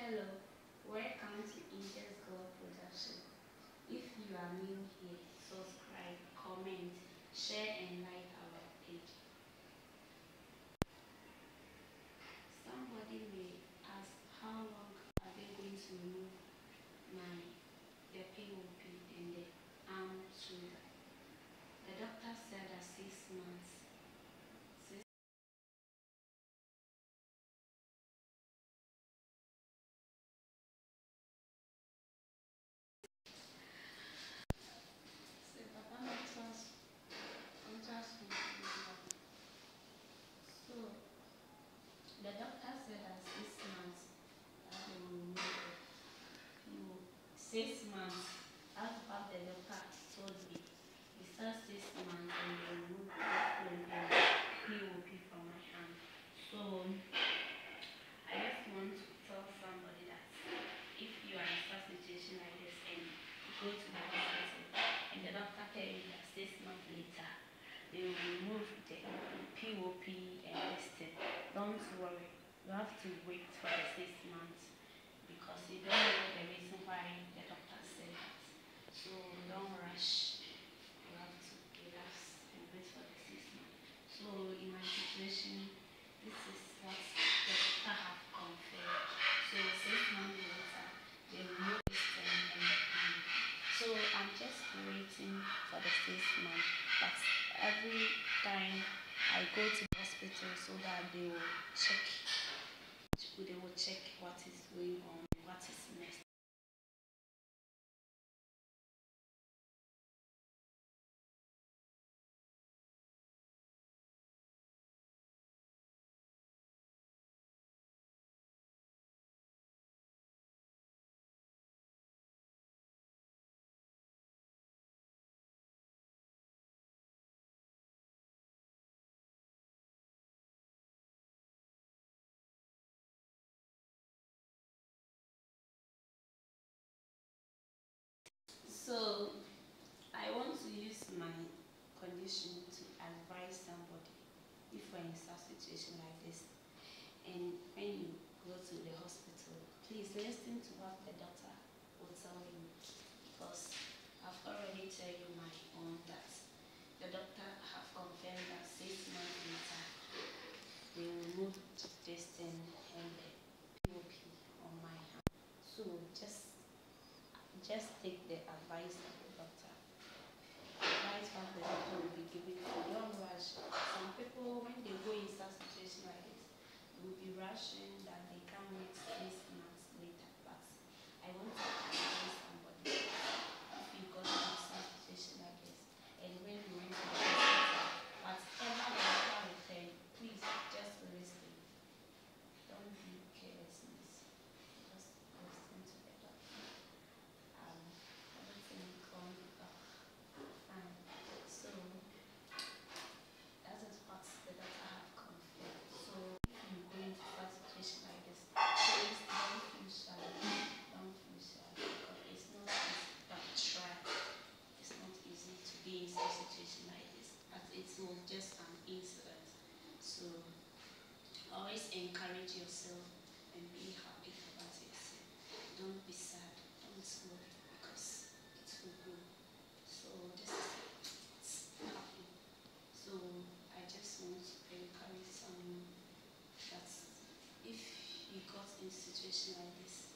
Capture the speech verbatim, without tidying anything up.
Hello, welcome to Angels God Production. If you are new here, subscribe, comment, share and like our page. Somebody may ask how long are they going to remove my the P O P and the arm shoulder. The doctor said that six months. Six so, Papa, don't trust, don't trust me. So the doctor said that six months that they will remove you six months. That's what the doctor told me. He said six months and they will remove the phone and P O P from my hand. So I just want to tell somebody that if you are in such situation like this and you go to the hospital and the doctor tell you that six months later they will remove the P O P and this thing, don't worry. You have to wait for the six months because you don't know the reason why the doctor said that. So don't rush. You have to relax and wait for the six months. So in my situation, this is what the doctor have confirmed. So six months later, they remove this thing and the hand. So I'm just waiting for the six months. But every time I go to the hospital so that they will check, they will check what is going on, what is next. So I want to use my condition to advise somebody if we're in such situation like this. And when you go to the hospital, please listen to what the doctor will tell you because I've already told you my own that the doctor have confirmed that six months later they will remove this thing and the P O P on my hand. So just just take the advice of the doctor. Advice what the doctor will be giving you. Don't rush. Some people when they go in such situation like this, will be rushing that they can't wait six months later. But I want to advise somebody if you got in such situation like this and when you went to the hospital, whatever the doctor will tell you, please just listen. Don't be carelessness. Just listen to the doctor. Um, everything will come up fine. So that is what the doctor have confirmed. So if you go into that situation like this, please don't feel shy. Don't feel shy because it's not easy. But try. It's not easy to be in such situation like this. But it was just an incident. So always encourage yourself and be happy about yourself. Don't be sad. Don't worry because it will go. So this is what's happening. So I just want to encourage someone that if you got in a situation like this,